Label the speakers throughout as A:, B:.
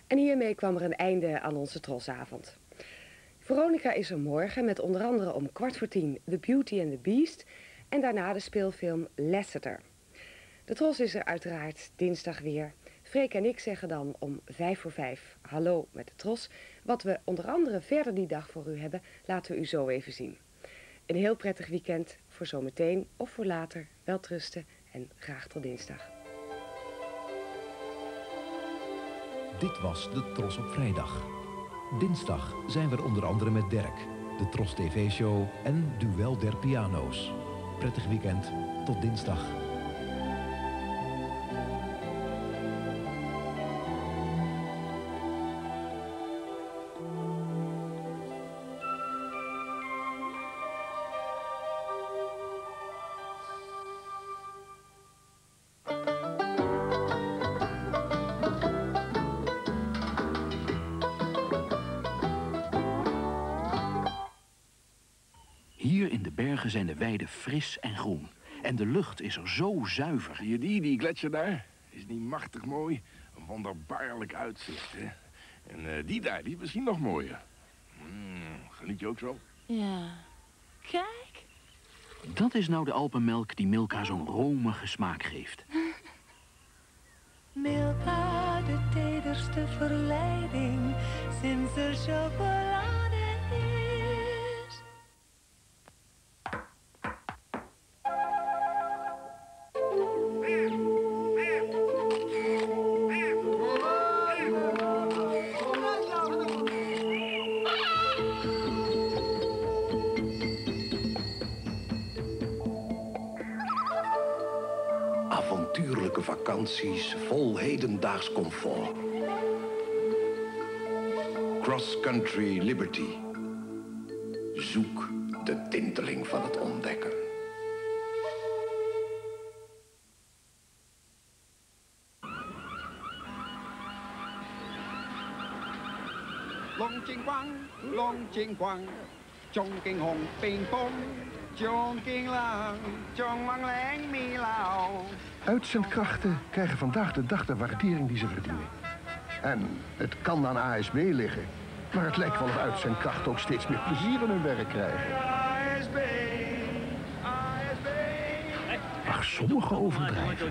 A: En hiermee kwam er een einde aan onze Trosavond. Veronica is er morgen met onder andere om 10:15 The Beauty and the Beast en daarna de speelfilm Lasseter. De Tros is er uiteraard dinsdag weer. Freek en ik zeggen dan om 5:05 hallo met de Tros. Wat we onder andere verder die dag voor u hebben, laten we u zo even zien. Een heel prettig weekend voor zometeen of voor later. Welterusten en graag tot dinsdag.
B: Dit was de Tros op vrijdag. Dinsdag zijn we er onder andere met Dirk, de Tros TV-show en Duel der Piano's. Prettig weekend, tot dinsdag.
C: Hier in de bergen zijn de weiden fris en groen. En de lucht is er zo zuiver.
D: Zie je die gletsjer daar? Is niet machtig mooi? Een wonderbaarlijk uitzicht, hè? En die daar, die is misschien nog mooier. Geniet je ook zo?
E: Ja. Kijk.
C: Dat is nou de Alpenmelk die Milka zo'n romige smaak geeft.
F: Milka, de tederste verleiding, sinds er chocolade is.
G: Avontuurlijke vakanties vol hedendaags comfort. Cross-country liberty. Zoek de tinteling van het ontdekken.
H: Long ching kwang, long ching kwang, chong king hong ping pong, chong king lang, chong lang leng mi lao.
I: Uitzendkrachten krijgen vandaag de dag de waardering die ze verdienen. En het kan aan ASB liggen, maar het lijkt wel of uitzendkrachten ook steeds meer plezier in hun werk krijgen.
H: ASB, ASB.
I: Ach, sommigen overdrijven.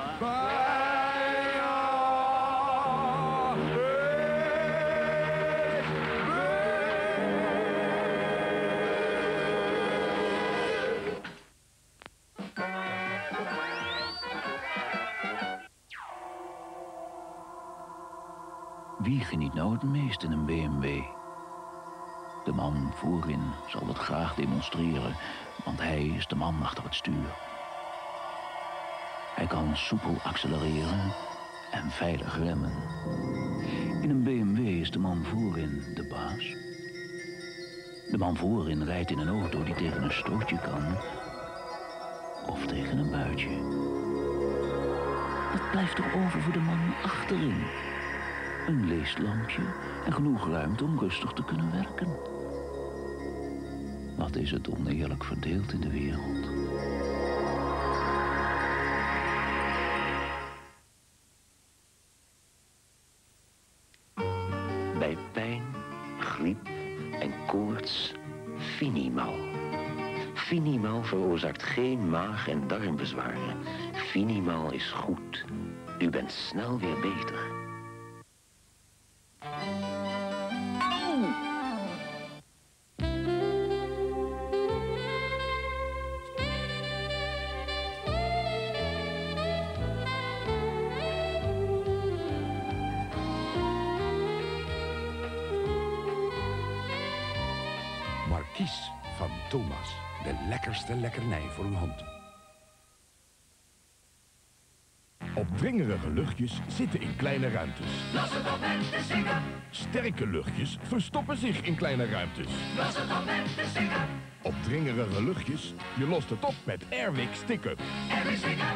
C: Wie geniet nou het meest in een BMW? De man voorin zal dat graag demonstreren, want hij is de man achter het stuur. Hij kan soepel accelereren en veilig remmen. In een BMW is de man voorin de baas. De man voorin rijdt in een auto die tegen een stootje kan of tegen een buitje. Wat blijft er over voor de man achterin? Een leeslampje en genoeg ruimte om rustig te kunnen werken. Wat is het oneerlijk verdeeld in de wereld?
J: Bij pijn, griep en koorts, Finimal. Finimal veroorzaakt geen maag- en darmbezwaren. Finimal is goed. U bent snel weer beter.
K: Marquise van Thomas. De lekkerste lekkernij voor uw hand. Opdringerige luchtjes zitten in kleine ruimtes.
L: Los het op met te zingen.
K: Sterke luchtjes verstoppen zich in kleine ruimtes.
L: Los het op met te zingen.
K: Opdringerige luchtjes, je lost het op met Airwick Stick-up.
L: Airwick Stick-up.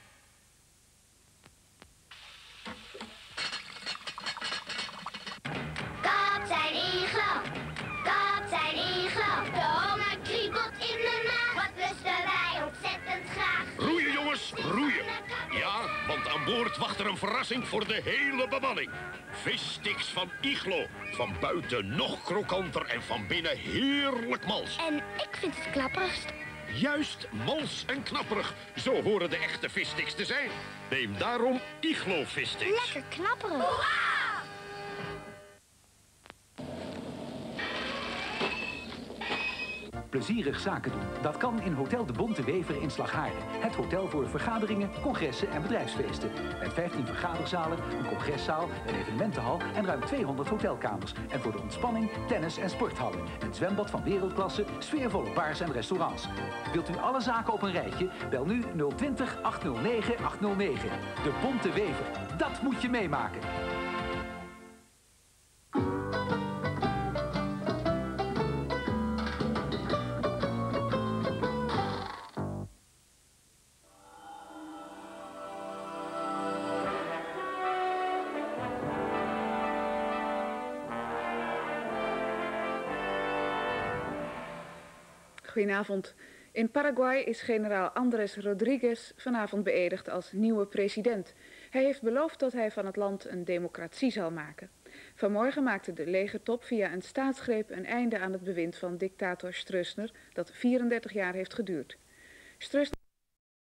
M: Kapitein Iglo, Kapitein Iglo. De honger kriebelt in mijn maag. Wat lusten wij ontzettend graag.
D: Roeien jongens, roeien. Ja,
N: Want aan boord wacht er een verrassing voor de hele bemanning. Vissticks van Iglo. Van buiten nog krokanter en van binnen heerlijk mals.
M: En ik vind het klapperigst.
N: Juist, mals en knapperig. Zo horen de echte vissticks te zijn. Neem daarom Iglo vissticks.
M: Lekker knapperig.
O: Plezierig zaken doen. Dat kan in Hotel de Bonte Wever in Slagharen. Het hotel voor vergaderingen, congressen en bedrijfsfeesten. Met 15 vergaderzalen, een congreszaal, een evenementenhal en ruim 200 hotelkamers. En voor de ontspanning, tennis- en sporthallen. Een zwembad van wereldklasse, sfeervolle bars en restaurants. Wilt u alle zaken op een rijtje? Bel nu 020 809 809. De Bonte Wever. Dat moet je meemaken.
P: Goedenavond. In Paraguay is generaal Andrés Rodríguez vanavond beëdigd als nieuwe president. Hij heeft beloofd dat hij van het land een democratie zal maken. Vanmorgen maakte de legertop via een staatsgreep een einde aan het bewind van dictator Stroessner, dat 34 jaar heeft geduurd. Stroessner